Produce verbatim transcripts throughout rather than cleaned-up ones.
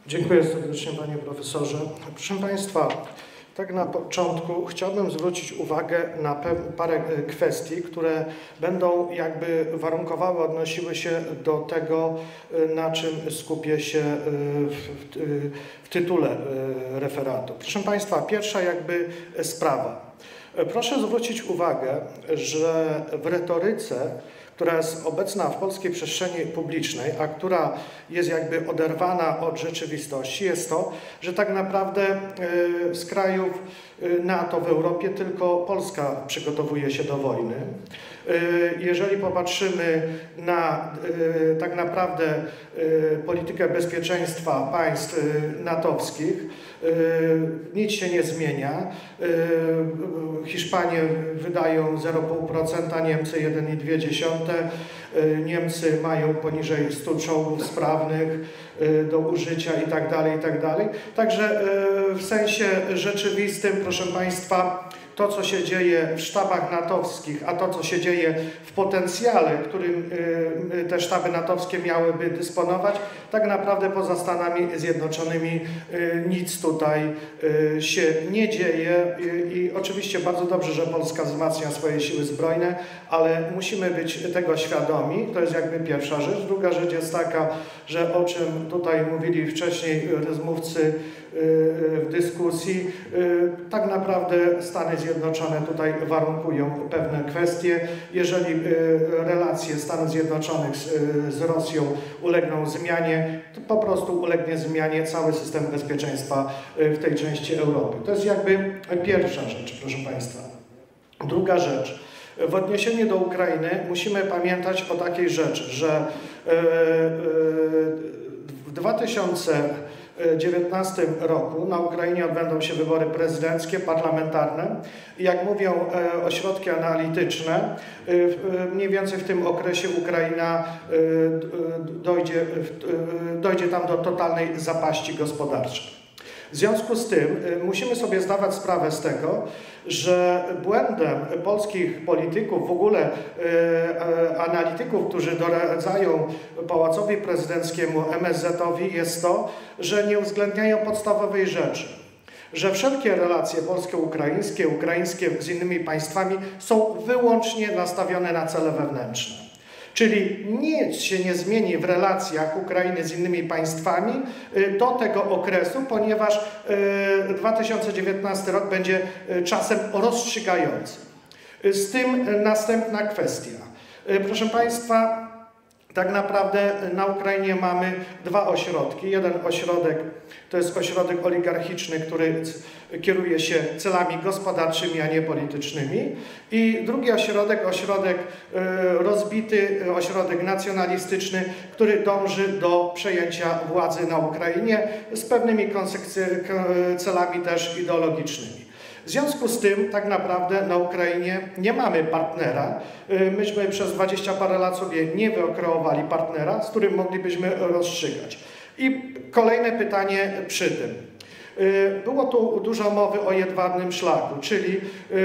Dziękuję serdecznie, panie profesorze. Proszę państwa, tak na początku chciałbym zwrócić uwagę na parę kwestii, które będą jakby warunkowały, odnosiły się do tego, na czym skupię się w, w tytule referatu. Proszę państwa, pierwsza jakby sprawa. Proszę zwrócić uwagę, że w retoryce, która jest obecna w polskiej przestrzeni publicznej, a która jest jakby oderwana od rzeczywistości, jest to, że tak naprawdę z krajów NATO w Europie tylko Polska przygotowuje się do wojny. Jeżeli popatrzymy na tak naprawdę politykę bezpieczeństwa państw natowskich, nic się nie zmienia. Hiszpanie wydają zero przecinek pięć procent, Niemcy jeden przecinek dwie dziesiąte procent, Niemcy mają poniżej stu czołgów sprawnych do użycia i tak dalej, i tak dalej. Także w sensie rzeczywistym, proszę państwa, to, co się dzieje w sztabach natowskich, a to, co się dzieje w potencjale, którym te sztaby natowskie miałyby dysponować, tak naprawdę poza Stanami Zjednoczonymi nic tutaj się nie dzieje. I oczywiście bardzo dobrze, że Polska wzmacnia swoje siły zbrojne, ale musimy być tego świadomi. To jest jakby pierwsza rzecz. Druga rzecz jest taka, że o czym tutaj mówili wcześniej rozmówcy w dyskusji, tak naprawdę Stany Zjednoczone tutaj warunkują pewne kwestie. Jeżeli relacje Stanów Zjednoczonych z, z Rosją ulegną zmianie, to po prostu ulegnie zmianie cały system bezpieczeństwa w tej części Europy. To jest jakby pierwsza rzecz, proszę państwa. Druga rzecz. W odniesieniu do Ukrainy musimy pamiętać o takiej rzeczy, że w dwa tysiące dziewiętnastym roku na Ukrainie odbędą się wybory prezydenckie, parlamentarne i jak mówią ośrodki analityczne, mniej więcej w tym okresie Ukraina dojdzie, dojdzie tam do totalnej zapaści gospodarczej. W związku z tym musimy sobie zdawać sprawę z tego, że błędem polskich polityków, w ogóle e, analityków, którzy doradzają Pałacowi Prezydenckiemu, M S Z-owi, jest to, że nie uwzględniają podstawowej rzeczy, że wszelkie relacje polsko-ukraińskie, ukraińskie z innymi państwami są wyłącznie nastawione na cele wewnętrzne. Czyli nic się nie zmieni w relacjach Ukrainy z innymi państwami do tego okresu, ponieważ dwa tysiące dziewiętnasty rok będzie czasem rozstrzygającym. Z tym następna kwestia. Proszę państwa, tak naprawdę na Ukrainie mamy dwa ośrodki. Jeden ośrodek to jest ośrodek oligarchiczny, który kieruje się celami gospodarczymi, a nie politycznymi. I drugi ośrodek, ośrodek rozbity, ośrodek nacjonalistyczny, który dąży do przejęcia władzy na Ukrainie z pewnymi celami też ideologicznymi. W związku z tym tak naprawdę na Ukrainie nie mamy partnera. Myśmy przez dwadzieścia parę lat sobie nie wykreowali partnera, z którym moglibyśmy rozstrzygać. I kolejne pytanie przy tym. Było tu dużo mowy o jedwabnym szlaku, czyli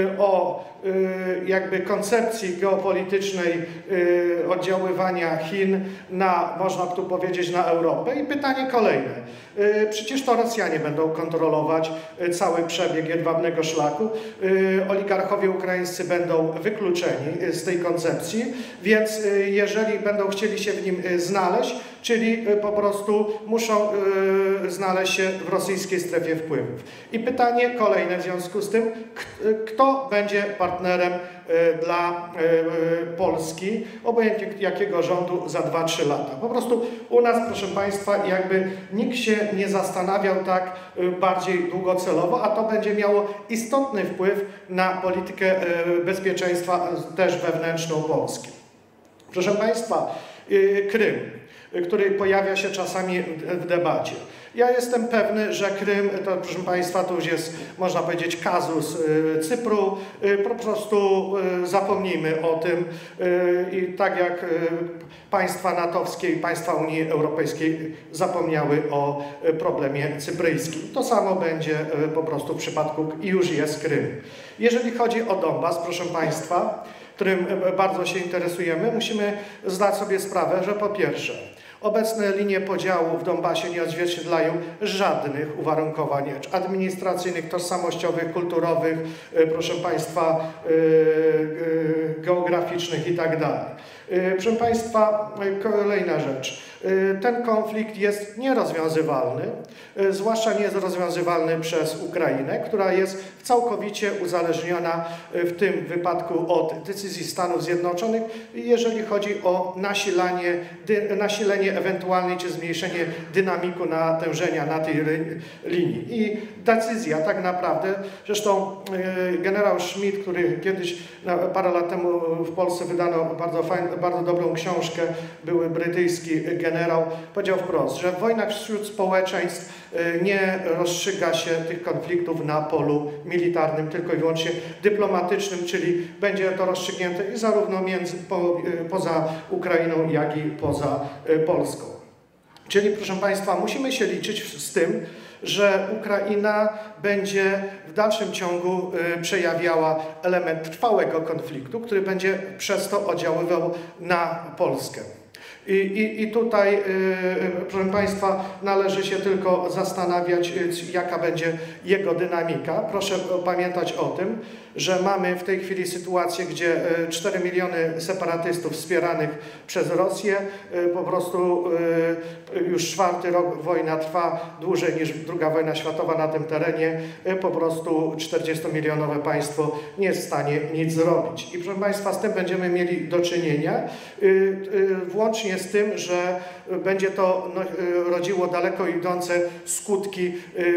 o jakby koncepcji geopolitycznej oddziaływania Chin na, można tu powiedzieć, na Europę. I pytanie kolejne. Przecież to Rosjanie będą kontrolować cały przebieg jedwabnego szlaku. Oligarchowie ukraińscy będą wykluczeni z tej koncepcji, więc jeżeli będą chcieli się w nim znaleźć, czyli po prostu muszą znaleźć się w rosyjskiej strefie wpływów. I pytanie kolejne w związku z tym, kto będzie partnerem dla Polski, obojętnie jakiego rządu za dwa trzy lata. Po prostu u nas, proszę państwa, jakby nikt się nie zastanawiał tak bardziej długocelowo, a to będzie miało istotny wpływ na politykę bezpieczeństwa też wewnętrzną Polski. Proszę państwa, Krym, który pojawia się czasami w debacie. Ja jestem pewny, że Krym, to proszę państwa, to już jest, można powiedzieć, kazus Cypru. Po prostu zapomnijmy o tym i tak jak państwa natowskie i państwa Unii Europejskiej zapomniały o problemie cypryjskim. To samo będzie po prostu w przypadku i już jest Krym. Jeżeli chodzi o Donbas, proszę państwa, którym bardzo się interesujemy, musimy zdać sobie sprawę, że po pierwsze Obecne linie podziału w Donbasie nie odzwierciedlają żadnych uwarunkowań administracyjnych, tożsamościowych, kulturowych, proszę Państwa, geograficznych i tak dalej. Proszę Państwa, kolejna rzecz. Ten konflikt jest nierozwiązywalny, zwłaszcza nie jest rozwiązywalny przez Ukrainę, która jest całkowicie uzależniona w tym wypadku od decyzji Stanów Zjednoczonych, jeżeli chodzi o nasilanie, nasilenie ewentualnie czy zmniejszenie dynamiku natężenia na tej linii. I decyzja tak naprawdę, zresztą generał Schmidt, który kiedyś, parę lat temu w Polsce wydano bardzo, fajną, bardzo dobrą książkę, były brytyjski generał, powiedział wprost, że w wojnach wśród społeczeństw nie rozstrzyga się tych konfliktów na polu militarnym, tylko i wyłącznie dyplomatycznym, czyli będzie to rozstrzygnięte i zarówno między, po, poza Ukrainą, jak i poza Polską. Czyli, proszę Państwa, musimy się liczyć z tym, że Ukraina będzie w dalszym ciągu przejawiała element trwałego konfliktu, który będzie przez to oddziaływał na Polskę. I, i, I tutaj, yy, proszę Państwa, należy się tylko zastanawiać, jaka będzie jego dynamika. Proszę pamiętać o tym, że mamy w tej chwili sytuację, gdzie cztery miliony separatystów wspieranych przez Rosję, po prostu już czwarty rok wojna trwa dłużej niż druga wojna światowa na tym terenie, po prostu czterdziestomilionowe państwo nie jest w stanie nic zrobić. I proszę Państwa, z tym będziemy mieli do czynienia, włącznie z tym, że będzie to no, rodziło daleko idące skutki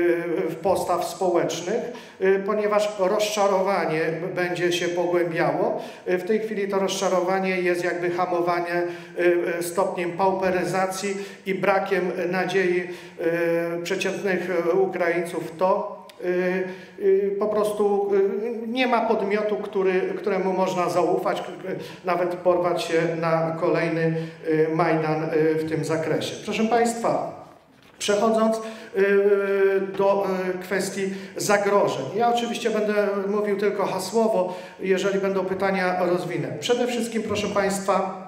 postaw społecznych, ponieważ rozczarowanie będzie się pogłębiało. W tej chwili to rozczarowanie jest jakby hamowane stopniem pauperyzacji i brakiem nadziei przeciętnych Ukraińców w to, po prostu nie ma podmiotu, który, któremu można zaufać, nawet porwać się na kolejny Majdan w tym zakresie. Proszę Państwa, przechodząc do kwestii zagrożeń. Ja oczywiście będę mówił tylko hasłowo, jeżeli będą pytania, rozwinę. Przede wszystkim, proszę Państwa,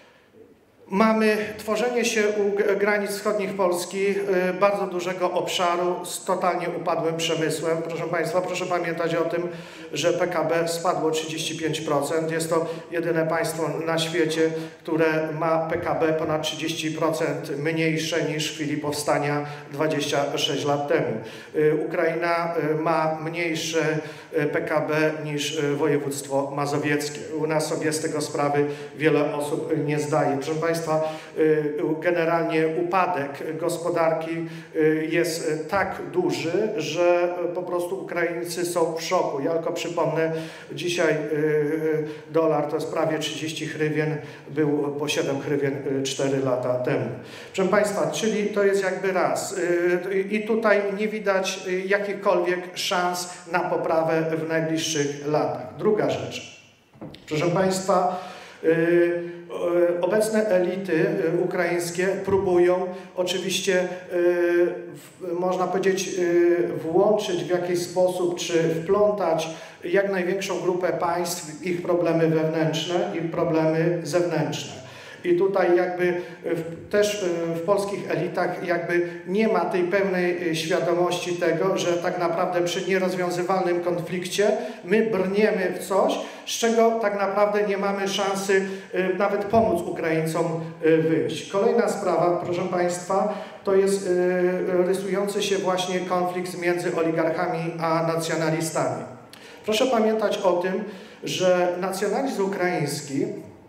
mamy tworzenie się u granic wschodnich Polski bardzo dużego obszaru z totalnie upadłym przemysłem. Proszę Państwa, proszę pamiętać o tym, że P K B spadło trzydzieści pięć procent. Jest to jedyne państwo na świecie, które ma P K B ponad trzydzieści procent mniejsze niż w chwili powstania dwadzieścia sześć lat temu. Ukraina ma mniejsze P K B niż województwo mazowieckie. U nas sobie z tego sprawy wiele osób nie zdaje. Proszę Państwa, generalnie upadek gospodarki jest tak duży, że po prostu Ukraińcy są w szoku. Ja tylko przypomnę, dzisiaj dolar to jest prawie trzydzieści hrywien, był po siedem hrywien cztery lata temu. Proszę Państwa, czyli to jest jakby raz. I tutaj nie widać jakichkolwiek szans na poprawę w najbliższych latach. Druga rzecz. Proszę Państwa, obecne elity ukraińskie próbują oczywiście, można powiedzieć, włączyć w jakiś sposób, czy wplątać jak największą grupę państw w ich problemy wewnętrzne i problemy zewnętrzne. I tutaj jakby w, też w polskich elitach jakby nie ma tej pełnej świadomości tego, że tak naprawdę przy nierozwiązywalnym konflikcie my brniemy w coś, z czego tak naprawdę nie mamy szansy nawet pomóc Ukraińcom wyjść. Kolejna sprawa, proszę Państwa, to jest rysujący się właśnie konflikt między oligarchami a nacjonalistami. Proszę pamiętać o tym, że nacjonalizm ukraiński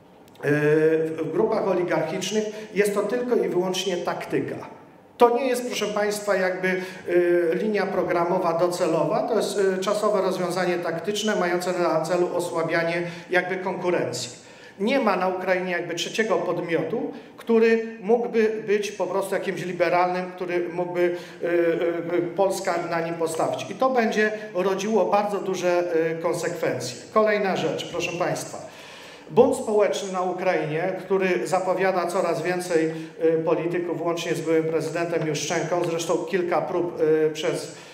w grupach oligarchicznych jest to tylko i wyłącznie taktyka. To nie jest, proszę Państwa, jakby y, linia programowa docelowa, to jest y, czasowe rozwiązanie taktyczne mające na celu osłabianie jakby konkurencji. Nie ma na Ukrainie jakby trzeciego podmiotu, który mógłby być po prostu jakimś liberalnym, który mógłby y, y, Polska na nim postawić. I to będzie rodziło bardzo duże y, konsekwencje. Kolejna rzecz, proszę Państwa. Bunt społeczny na Ukrainie, który zapowiada coraz więcej polityków, łącznie z byłym prezydentem Juszczenką, zresztą kilka prób przez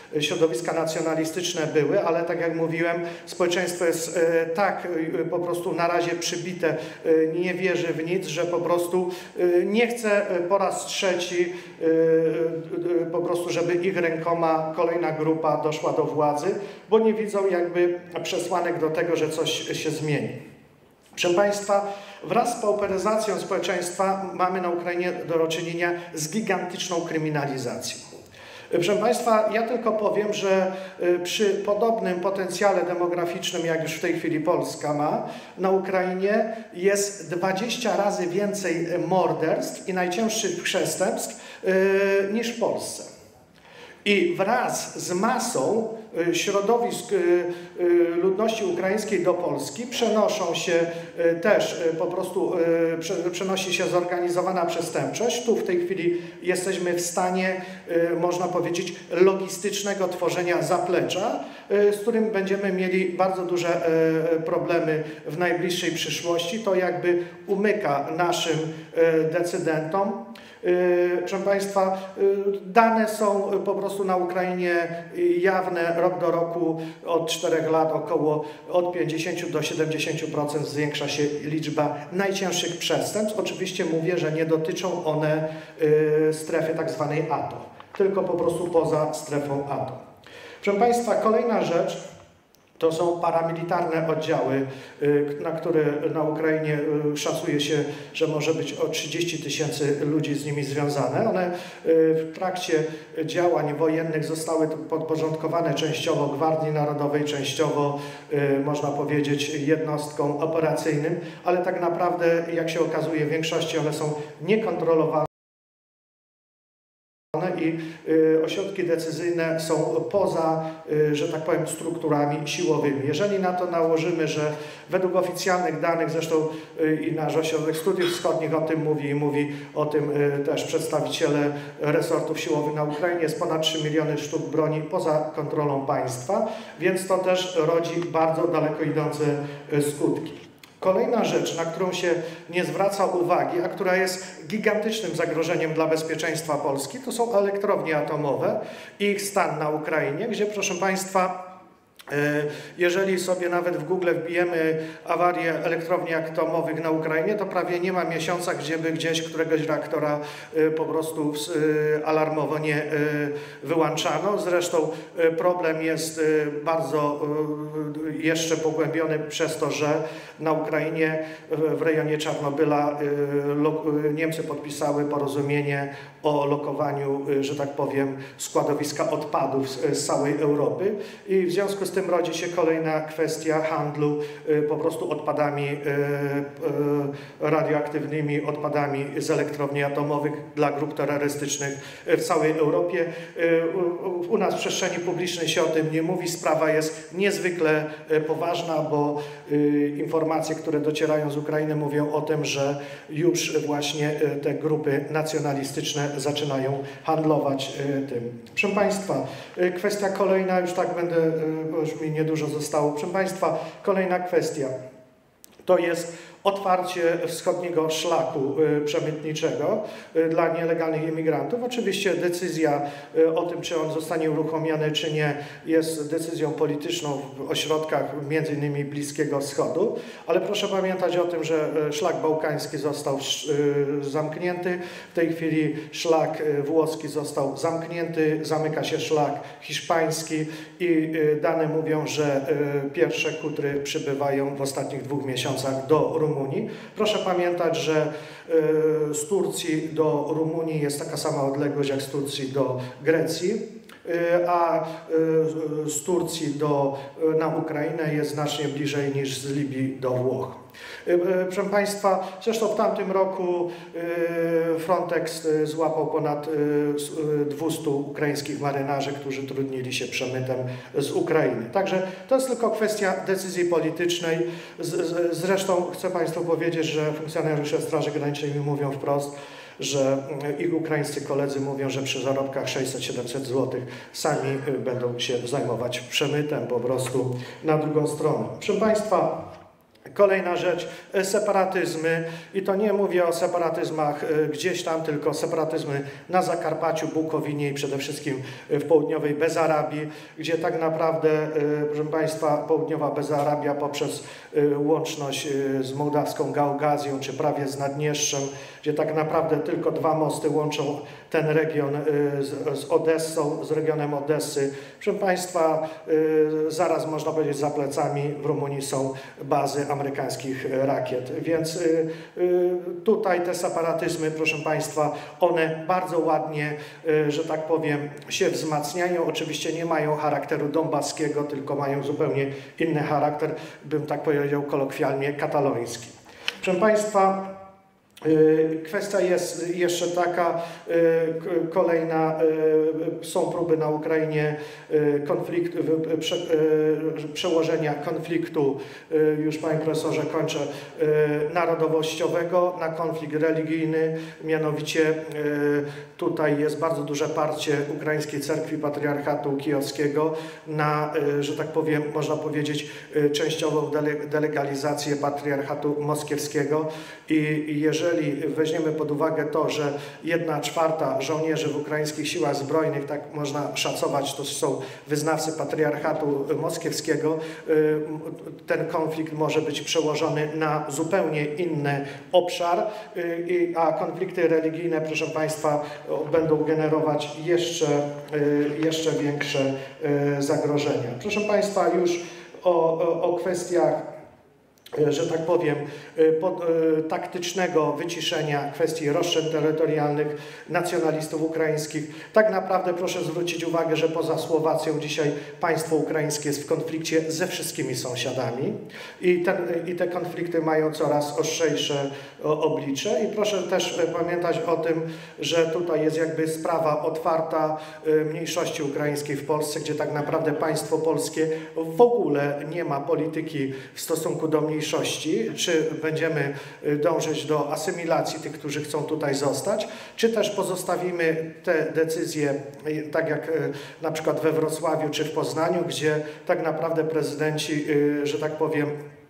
środowiska nacjonalistyczne były, ale tak jak mówiłem, społeczeństwo jest tak po prostu na razie przybite, nie wierzy w nic, że po prostu nie chce po raz trzeci po prostu, żeby ich rękoma kolejna grupa doszła do władzy, bo nie widzą jakby przesłanek do tego, że coś się zmieni. Proszę Państwa, wraz z pauperyzacją społeczeństwa mamy na Ukrainie do czynienia z gigantyczną kryminalizacją. Proszę Państwa, ja tylko powiem, że przy podobnym potencjale demograficznym, jak już w tej chwili Polska ma, na Ukrainie jest dwadzieścia razy więcej morderstw i najcięższych przestępstw niż w Polsce. I wraz z masą środowisk ludności ukraińskiej do Polski przenoszą się też po prostu, przenosi się zorganizowana przestępczość. Tu w tej chwili jesteśmy w stanie, można powiedzieć, logistycznego tworzenia zaplecza, z którym będziemy mieli bardzo duże problemy w najbliższej przyszłości. To jakby umyka naszym decydentom. Proszę Państwa, dane są po prostu na Ukrainie jawne, rok do roku, od czterech lat około od pięćdziesięciu do siedemdziesięciu procent zwiększa się liczba najcięższych przestępstw. Oczywiście mówię, że nie dotyczą one strefy tak zwanej A T O, tylko po prostu poza strefą A T O. Proszę Państwa, kolejna rzecz to są paramilitarne oddziały, na które na Ukrainie szacuje się, że może być o trzydzieści tysięcy ludzi z nimi związane. One w trakcie działań wojennych zostały podporządkowane częściowo Gwardii Narodowej, częściowo można powiedzieć jednostkom operacyjnym, ale tak naprawdę, jak się okazuje, w większości one są niekontrolowane i ośrodki decyzyjne są poza, że tak powiem, strukturami siłowymi. Jeżeli na to nałożymy, że według oficjalnych danych, zresztą i nasz Ośrodek Studiów Wschodnich o tym mówi i mówi o tym też przedstawiciele resortów siłowych na Ukrainie, jest ponad trzy miliony sztuk broni poza kontrolą państwa, więc to też rodzi bardzo daleko idące skutki. Kolejna rzecz, na którą się nie zwraca uwagi, a która jest gigantycznym zagrożeniem dla bezpieczeństwa Polski, to są elektrownie atomowe i ich stan na Ukrainie, gdzie, proszę Państwa, jeżeli sobie nawet w Google wbijemy awarię elektrowni atomowych na Ukrainie, to prawie nie ma miesiąca, gdzie by gdzieś któregoś reaktora po prostu alarmowo nie wyłączano. Zresztą problem jest bardzo jeszcze pogłębiony przez to, że na Ukrainie w rejonie Czarnobyla Niemcy podpisały porozumienie o lokowaniu, że tak powiem, składowiska odpadów z całej Europy i w związku z tym rodzi się kolejna kwestia handlu po prostu odpadami radioaktywnymi, odpadami z elektrowni atomowych dla grup terrorystycznych w całej Europie. U nas w przestrzeni publicznej się o tym nie mówi. Sprawa jest niezwykle poważna, bo informacje, które docierają z Ukrainy, mówią o tym, że już właśnie te grupy nacjonalistyczne zaczynają handlować tym. Proszę Państwa, kwestia kolejna, już tak będę, bo już mi niedużo zostało. Proszę Państwa, kolejna kwestia to jest otwarcie wschodniego szlaku przemytniczego dla nielegalnych imigrantów. Oczywiście decyzja o tym, czy on zostanie uruchomiony, czy nie, jest decyzją polityczną w ośrodkach między innymi Bliskiego Wschodu, ale proszę pamiętać o tym, że szlak bałkański został zamknięty, w tej chwili szlak włoski został zamknięty, zamyka się szlak hiszpański i dane mówią, że pierwsze kutry przybywają w ostatnich dwóch miesiącach do Rumunii. Proszę pamiętać, że z Turcji do Rumunii jest taka sama odległość jak z Turcji do Grecji, a z Turcji do, na Ukrainę jest znacznie bliżej niż z Libii do Włoch. Proszę Państwa, zresztą w tamtym roku Frontex złapał ponad dwustu ukraińskich marynarzy, którzy trudnili się przemytem z Ukrainy. Także to jest tylko kwestia decyzji politycznej. Zresztą chcę Państwu powiedzieć, że funkcjonariusze Straży Granicznej mi mówią wprost, że ich ukraińscy koledzy mówią, że przy zarobkach sześćset siedemset złotych sami będą się zajmować przemytem po prostu na drugą stronę. Proszę Państwa, Kolejna rzecz, separatyzmy i to nie mówię o separatyzmach gdzieś tam, tylko separatyzmy na Zakarpaciu, Bukowinie i przede wszystkim w południowej Bezarabii, gdzie tak naprawdę, proszę Państwa, południowa Bezarabia poprzez łączność z mołdawską Gaugazją, czy prawie z Naddniestrzem, gdzie tak naprawdę tylko dwa mosty łączą ten region z, z Odessą, z regionem Odessy. Proszę Państwa, zaraz można powiedzieć za plecami w Rumunii są bazy amerykańskich rakiet, więc tutaj te separatyzmy, proszę Państwa, one bardzo ładnie, że tak powiem, się wzmacniają. Oczywiście nie mają charakteru donbaskiego, tylko mają zupełnie inny charakter, bym tak powiedział kolokwialnie, kataloński. Proszę Państwa, kwestia jest jeszcze taka, kolejna, są próby na Ukrainie konflikt, prze, przełożenia konfliktu, już Panie Profesorze kończę, narodowościowego na konflikt religijny, mianowicie tutaj jest bardzo duże parcie Ukraińskiej Cerkwi Patriarchatu Kijowskiego na, że tak powiem, można powiedzieć, częściową delegalizację Patriarchatu Moskiewskiego i jeżeli Jeżeli weźmiemy pod uwagę to, że jedna czwarta żołnierzy w ukraińskich siłach zbrojnych, tak można szacować, to są wyznawcy patriarchatu moskiewskiego, ten konflikt może być przełożony na zupełnie inny obszar, a konflikty religijne, proszę Państwa, będą generować jeszcze, jeszcze większe zagrożenia. Proszę Państwa, już o, o kwestiach, że tak powiem, pod, taktycznego wyciszenia kwestii roszczeń terytorialnych nacjonalistów ukraińskich. Tak naprawdę proszę zwrócić uwagę, że poza Słowacją dzisiaj państwo ukraińskie jest w konflikcie ze wszystkimi sąsiadami i, ten, i te konflikty mają coraz ostrzejsze oblicze i proszę też pamiętać o tym, że tutaj jest jakby sprawa otwarta mniejszości ukraińskiej w Polsce, gdzie tak naprawdę państwo polskie w ogóle nie ma polityki w stosunku do mniejszości, czy będziemy dążyć do asymilacji tych, którzy chcą tutaj zostać, czy też pozostawimy te decyzje, tak jak na przykład we Wrocławiu czy w Poznaniu, gdzie tak naprawdę prezydenci, że tak powiem,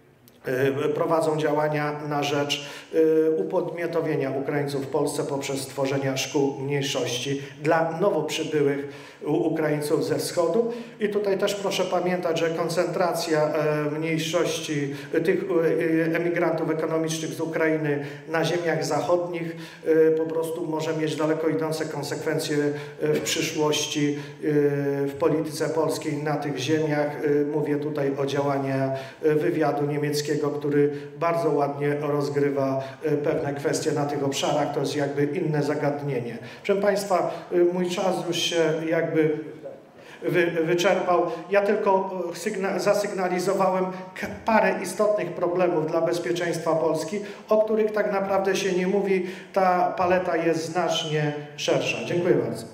prowadzą działania na rzecz upodmiotowienia Ukraińców w Polsce poprzez stworzenie szkół mniejszości dla nowo przybyłych Ukraińców ze wschodu. I tutaj też proszę pamiętać, że koncentracja mniejszości tych emigrantów ekonomicznych z Ukrainy na ziemiach zachodnich po prostu może mieć daleko idące konsekwencje w przyszłości w polityce polskiej na tych ziemiach. Mówię tutaj o działaniach wywiadu niemieckiego, który bardzo ładnie rozgrywa pewne kwestie na tych obszarach. To jest jakby inne zagadnienie. Proszę Państwa, mój czas już się jakby wy, wyczerpał. Ja tylko zasygnalizowałem parę istotnych problemów dla bezpieczeństwa Polski, o których tak naprawdę się nie mówi. Ta paleta jest znacznie szersza. Dziękuję bardzo.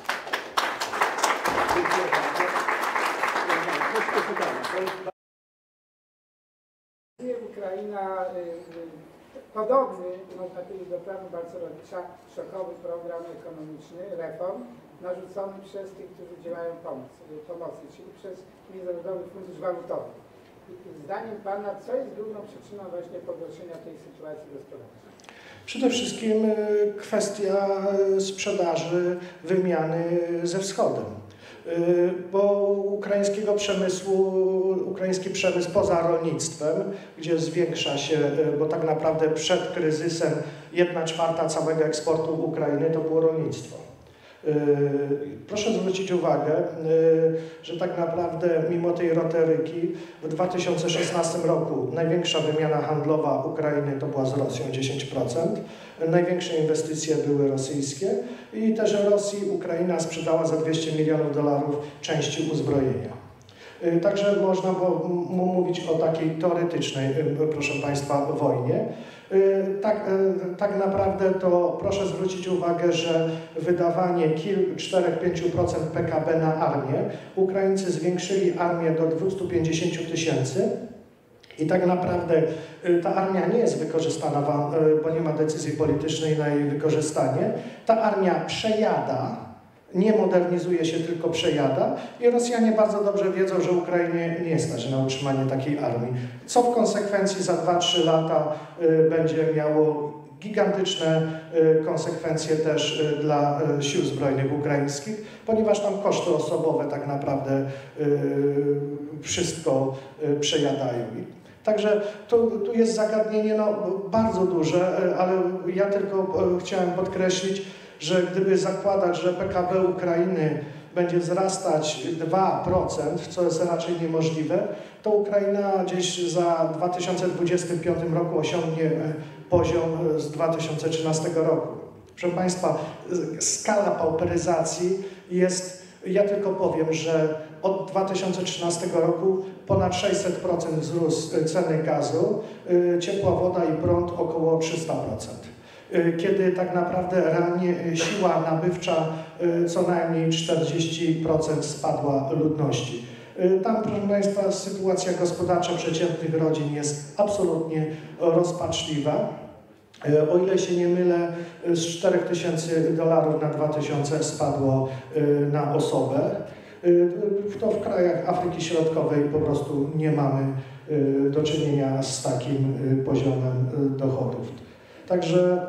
Ukraina, podobny, można powiedzieć, do planu Balcerowicza, szokowy program ekonomiczny, reform, narzucony przez tych, którzy działają pomoc, pomocy, czyli przez Międzynarodowy Fundusz Walutowy. Zdaniem Pana, co jest główną przyczyną właśnie pogorszenia tej sytuacji gospodarczej? Przede wszystkim kwestia sprzedaży, wymiany ze wschodem. Bo ukraińskiego przemysłu, ukraiński przemysł poza rolnictwem, gdzie zwiększa się, bo tak naprawdę przed kryzysem jedna czwarta całego eksportu Ukrainy to było rolnictwo. Proszę zwrócić uwagę, że tak naprawdę mimo tej retoryki w dwa tysiące szesnastym roku największa wymiana handlowa Ukrainy to była z Rosją dziesięć procent. Największe inwestycje były rosyjskie i też Rosji Ukraina sprzedała za dwieście milionów dolarów części uzbrojenia. Także można mówić o takiej teoretycznej, proszę Państwa, wojnie. Tak, tak naprawdę to proszę zwrócić uwagę, że wydawanie cztery do pięciu procent P K B na armię, Ukraińcy zwiększyli armię do dwustu pięćdziesięciu tysięcy i tak naprawdę ta armia nie jest wykorzystana, bo nie ma decyzji politycznej na jej wykorzystanie. Ta armia przejada nie modernizuje się, tylko przejada i Rosjanie bardzo dobrze wiedzą, że Ukrainie nie stać na utrzymanie takiej armii, co w konsekwencji za dwa trzy lata y, będzie miało gigantyczne y, konsekwencje też y, dla y, sił zbrojnych ukraińskich, ponieważ tam koszty osobowe tak naprawdę y, wszystko y, przejadają. Także tu, tu jest zagadnienie no, bardzo duże, y, ale ja tylko y, chciałem podkreślić, że gdyby zakładać, że P K B Ukrainy będzie wzrastać dwa procent, co jest raczej niemożliwe, to Ukraina gdzieś za dwa tysiące dwudziestym piątym roku osiągnie poziom z dwa tysiące trzynastego roku. Proszę Państwa, skala pauperyzacji jest, ja tylko powiem, że od dwa tysiące trzynastego roku ponad sześćset procent wzrósł ceny gazu, ciepła woda i prąd około trzysta procent. Kiedy tak naprawdę realnie siła nabywcza co najmniej czterdzieści procent spadła ludności. Tam, proszę Państwa, sytuacja gospodarcza przeciętnych rodzin jest absolutnie rozpaczliwa. O ile się nie mylę, z czterech tysięcy dolarów na dwa tysiące spadło na osobę. To w krajach Afryki Środkowej po prostu nie mamy do czynienia z takim poziomem dochodów. Także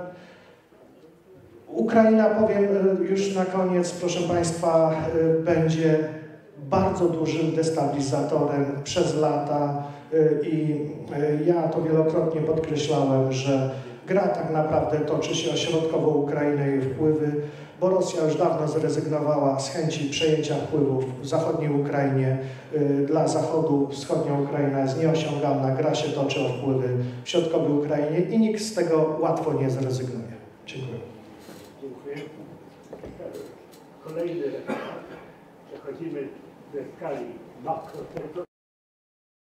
Ukraina, powiem już na koniec, proszę Państwa, będzie bardzo dużym destabilizatorem przez lata i ja to wielokrotnie podkreślałem, że gra tak naprawdę toczy się o środkową Ukrainę i wpływy, bo Rosja już dawno zrezygnowała z chęci przejęcia wpływów w zachodniej Ukrainie. Dla Zachodu wschodnia Ukraina jest nieosiągalna, gra się toczy o wpływy w środkowej Ukrainie i nikt z tego łatwo nie zrezygnuje. Dziękuję. Dziękuję. Kolejny referat. Przechodzimy ze skali makro